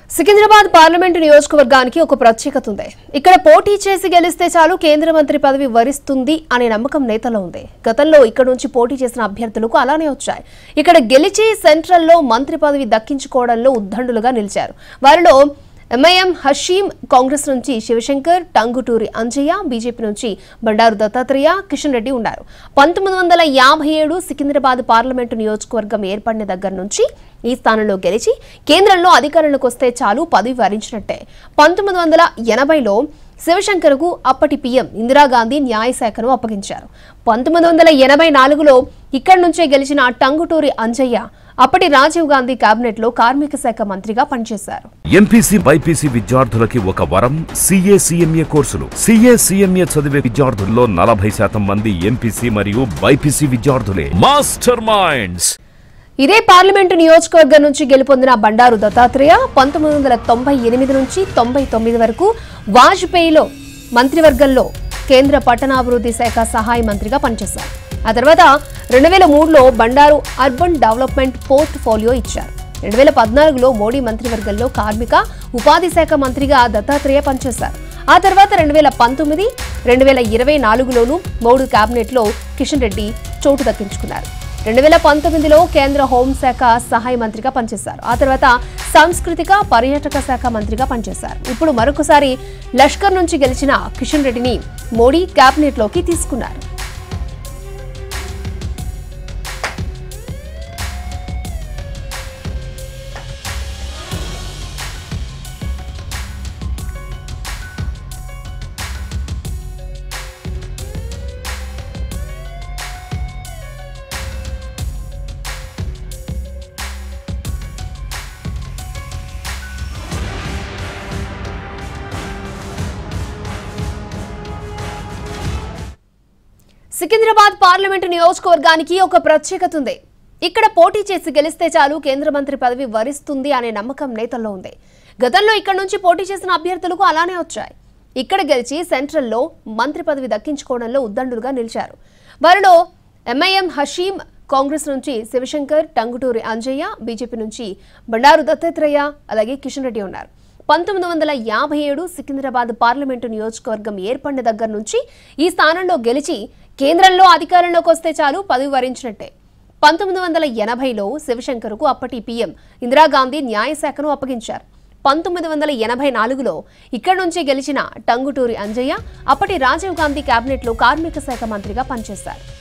Secunderabad parliament నియోజకవర్గానికి ఒక ప్రత్యేకత ఉంది. ఇక్కడ పోటీ చేసి గెలిస్తే చాలు కేంద్ర మంత్రి పదవి వరిస్తుంది అనే నమ్మకం నేతల్లో ఉంది. గతంలో ఇక్కడ నుంచి పోటీ చేసిన అభ్యర్థులకు అలానే వచ్చాయి. ఇక్కడ గెలిచి సెంట్రల్లో మంత్రి పదవి దక్కించుకోవడంలో ఉద్దండులుగా నిలిచారు. వారిలో ఎంఐఎం హషీం, కాంగ్రెస్ నుంచి శివశంకర్, టంగుటూరి అంజయ్య, బీజేపీ నుంచి బండారు దత్తాత్రేయ, కిషన్ రెడ్డి ఉన్నారు. 1957 సికింద్రాబాద్ పార్లమెంటు నియోజకవర్గం ఏర్పడిన దగ్గర నుంచి ఈ స్థానంలో గెలిచి కేంద్రంలో అధికారంలోకి వస్తే చాలు పదవి వరించినట్టే. 1980లో శివశంకర్కు అప్పటి పీఎం ఇందిరాగాంధీ న్యాయశాఖను అప్పగించారు. 1984లో ఇక్కడి నుంచే గెలిచిన టంగుటూరి అంజయ్య అప్పటి రాజీవ్ గాంధీ కేబినెట్ లో కార్మిక శాఖ మంత్రిగా పనిచేశారు. ఎంపీసీ బైపీసీ విద్యార్థులకి ఒక వరం సీఏ సీఎంఏ కోర్సులు. సీఏ సీఎంఏ చదివే విద్యార్థుల్లో 40% మంది ఎంపీసీ మరియు బైపీసీ విద్యార్థులే. Master minds. ఇదే పార్లమెంటు నియోజకవర్గం నుంచి గెలుపొందిన బండారు దత్తాత్రేయ 1998 నుంచి 99 వరకు వాజ్పేయిలో మంత్రివర్గంలో కేంద్ర పట్టణాభివృద్ధి శాఖ సహాయ మంత్రిగా పనిచేశారు. ఆ తర్వాత 2003లో బండారు అర్బన్ డెవలప్మెంట్ పోర్ట్ఫోలియో ఇచ్చారు. 2014లో మోడీ మంత్రివర్గంలో కార్మిక ఉపాధి శాఖ మంత్రిగా దత్తాత్రేయ పనిచేశారు. ఆ తర్వాత 2019, 2024లోనూ మోడీ కేబినెట్లో కిషన్ రెడ్డి చోటు దక్కించుకున్నారు. 2019లో కేంద్ర హోంశాఖ సహాయ మంత్రిగా పనిచేశారు. ఆ తర్వాత సాంస్కృతిక పర్యాటక శాఖ మంత్రిగా పనిచేశారు. ఇప్పుడు మరొకసారి లష్కర్ నుంచి గెలిచిన కిషన్ రెడ్డిని మోడీ కేబినెట్లోకి తీసుకున్నారు. సికింద్రాబాద్ పార్లమెంటు నియోజకవర్గానికి ఒక ప్రత్యేకత ఉంది. ఇక్కడ పోటీ చేసి గెలిస్తే చాలు కేంద్ర మంత్రి పదవి వరిస్తుంది అనే నమ్మకం నేతల్లో ఉంది. గతంలో ఇక్కడ నుంచి పోటీ చేసిన అభ్యర్థులకు అలానే వచ్చాయి. ఇక్కడ గెలిచి సెంట్రల్లో మంత్రి పదవి దక్కించుకోవడంలో ఉద్దండులుగా నిలిచారు. వారిలో ఎంఐఎం హషీం, కాంగ్రెస్ నుంచి శివశంకర్, టంగుటూరి అంజయ్య, బీజేపీ నుంచి బండారు దత్తాత్రేయ, అలాగే కిషన్ రెడ్డి ఉన్నారు. 1957 సికింద్రాబాద్ పార్లమెంటు నియోజకవర్గం ఏర్పడిన దగ్గర నుంచి ఈ స్థానంలో గెలిచి కేంద్రంలో అధికారంలోకి వస్తే చాలు పదవి వరించినట్టే. 1980లో శివశంకర్కు అప్పటి పీఎం ఇందిరాగాంధీ న్యాయశాఖను అప్పగించారు. 1984లో ఇక్కడి నుంచి గెలిచిన టంగుటూరి అంజయ్య అప్పటి రాజీవ్ గాంధీ కేబినెట్లో కార్మిక శాఖ మంత్రిగా పనిచేశారు.